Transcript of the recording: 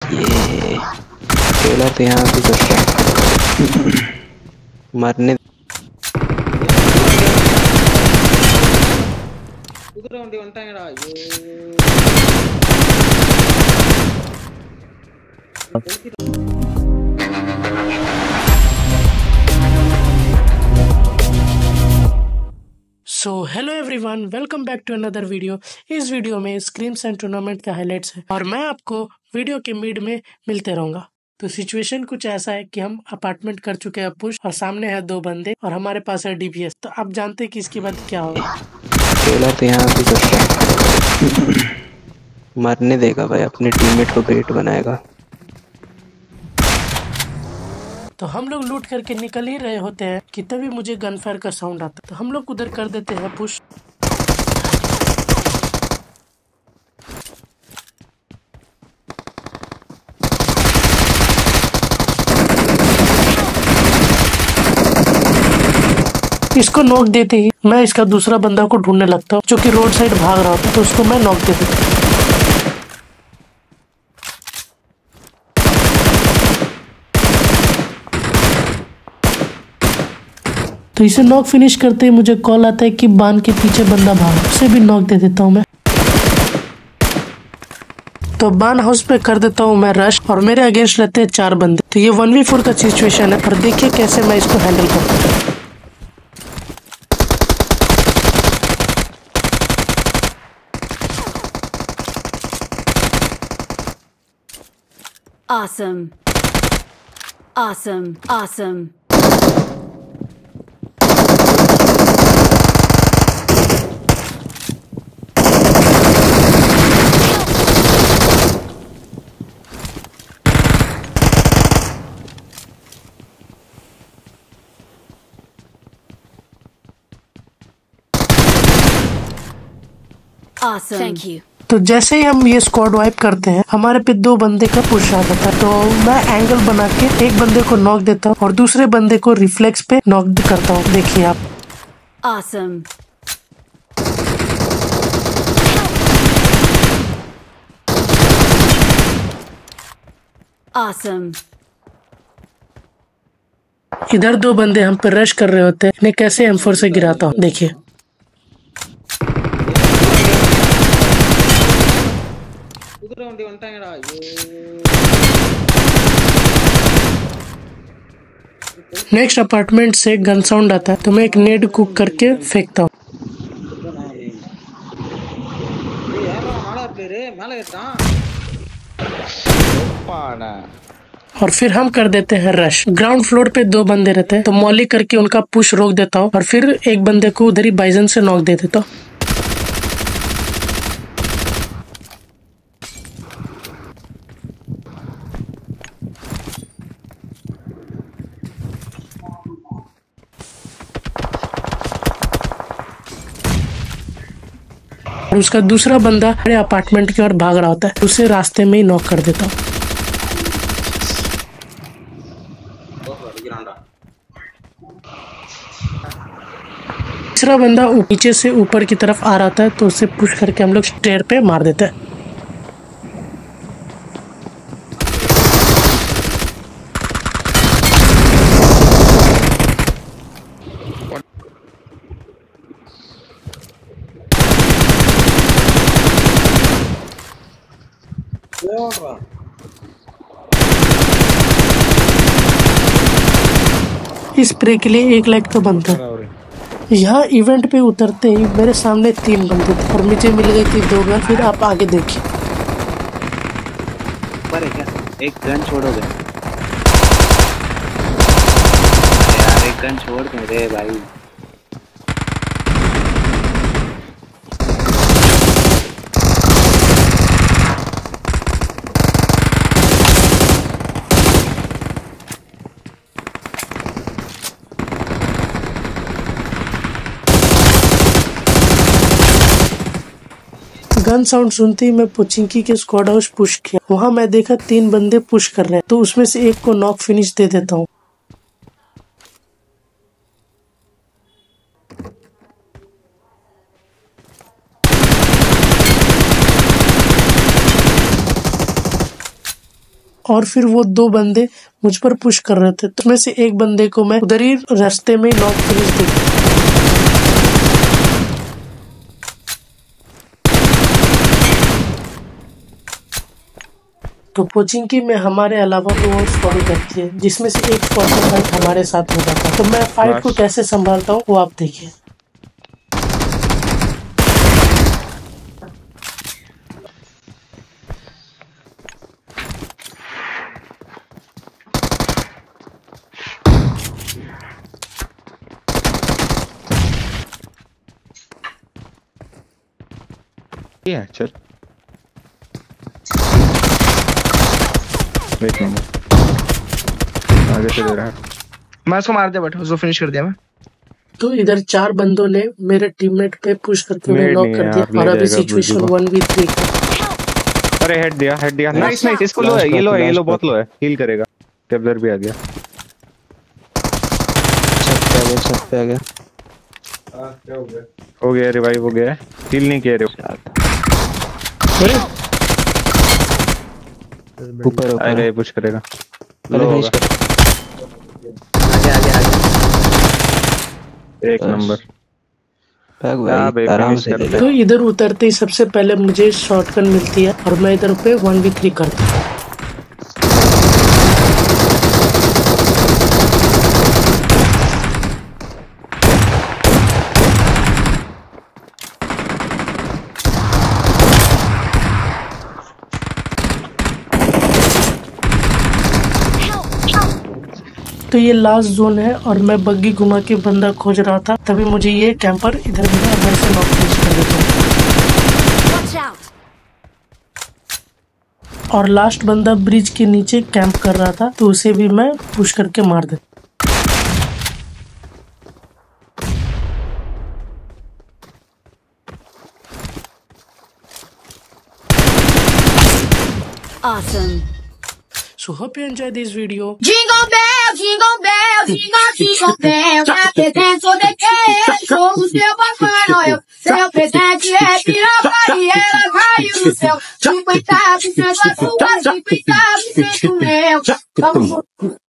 ये अकेला तो यहाँ भी कर रहा है। मरने so hello everyone, welcome back to another video. इस वीडियो में स्क्रीम्स एंड टूर्नामेंट के हाइलाइट्स है और मैं आपको वीडियो के मिड में मिलते रहूंगा। तो सिचुएशन कुछ ऐसा है कि हम अपार्टमेंट कर चुके हैं पुश और सामने है दो बंदे और हमारे पास है डीपीएस। तो आप जानते हैं कि इसके बाद क्या होगा। अकेला तो यहाँ भी कर रहा है। मरने देगा भाई, अपने टीममेट को ग्रेट बनाएगा। तो हम लोग लूट करके निकल ही रहे होते हैं कि तभी मुझे गन फायर का साउंड आता है। तो हम लोग उधर कर देते हैं पुश। इसको नॉक देते ही मैं इसका दूसरा बंदा को ढूंढने लगता हूँ जो कि रोड साइड भाग रहा होता है। तो उसको मैं नॉक दे देता हूँ। तो इसे नॉक फिनिश करते ही मुझे कॉल आता है कि बांध के पीछे बंदा भागा। उसे भी नॉक दे देता हूँ मैं। तो बान हाउस पे कर देता हूँ मैं रश और मेरे अगेंस्ट रहते हैं 4 बंदे। तो ये 1v4 का सिचुएशन है और देखिए कैसे मैं इसको हैंडल करता हूँ। Awesome. Awesome. Awesome. Awesome. Thank you. तो जैसे ही हम ये स्क्वाड वाइप करते हैं हमारे पे 2 बंदे का पुश आ जाता है। तो मैं एंगल बना के एक बंदे को नॉक देता हूँ और दूसरे बंदे को रिफ्लेक्स पे नॉक करता हूँ। देखिए आप। Awesome. Awesome. इधर 2 बंदे हम पे रश कर रहे होते हैं। इन्हें कैसे M4 से गिराता हूँ देखिए। नेक्स्ट अपार्टमेंट से गन साउंड आता है तो मैं एक नेड कुक करके फेंकता हूँ और फिर हम कर देते हैं रश। ग्राउंड फ्लोर पे 2 बंदे रहते हैं तो मॉली करके उनका पुश रोक देता हूँ और फिर एक बंदे को उधर ही बाइजन से नॉक दे देता हूँ। और उसका दूसरा बंदा मेरे अपार्टमेंट की ओर भाग रहा होता है। उसे रास्ते में ही नॉक कर देता हूँ। तीसरा बंदा नीचे से ऊपर की तरफ आ रहा था तो उसे पुश करके हम लोग स्टेयर पे मार देते हैं। इस स्प्रे के लिए 1 लाख तो बनता है। यहाँ इवेंट पे उतरते ही मेरे सामने 3 बंदे थे और मुझे मिल गई थी 2 गन। फिर आप आगे देखिए। पर है क्या? एक गन छोड़ोगे यार? एक गन छोड़ दे रे भाई। गन साउंड सुनते ही मैं पोचिंकी के स्क्वाड हाउस पुश किया। वहाँ मैं देखा 3 बंदे पुश कर रहे हैं तो उसमें से एक को नॉक फिनिश दे देता हूँ। और फिर वो 2 बंदे मुझ पर पुश कर रहे थे, तो में से एक बंदे को मैं उधर ही रास्ते में नॉक फिनिश दे। तो कोचिंग की में हमारे अलावा 2 और स्क्वाड करती है, जिसमें से एक स्क्वाड का फाइट हमारे साथ हो जाता है। तो मैं फाइट को कैसे संभालता हूँ वो आप देखिए। चल एक नंबर आगे से दे रहा है। मैं उसको मार दिया, बट उसको फिनिश कर दिया मैं। तो इधर 4 बंदों ने मेरे टीममेट पे पुश करके उन्हें नॉक कर दिया और अभी सिचुएशन 1v3। अरे हेड दिया नाइस नाइस। इसको लो है, ये लो बहुत लो है, हील करेगा। टेबलर भी आ गया, छत पे आ गया। हो गया रिवाइव हो गया। हील नहीं किया रे ऊपर अरे पुश करेगा। अरे फिनिश कर। आगे एक नंबर भाग भाई आराम से ले ले। तो इधर उतरते ही सबसे पहले मुझे शॉटगन मिलती है और मैं इधर पे 1v3 करता हूँ। तो ये लास्ट जोन है और मैं बग्गी घुमा के बंदा खोज रहा था, तभी मुझे ये कैंपर इधर मिला और मैं इसे नॉक कर देता हूँ। और लास्ट बंदा ब्रिज के नीचे कैंप कर रहा था, तो उसे भी मैं पुश करके मार देता। Awesome. So hope you enjoy this video. Jingle bell, jingle bell, jingle bell. Happy dance on the cash. Show seu bacana. Seu presente é pirapari. Ela caiu no céu. 50% da sua, 50% do meu. Vamos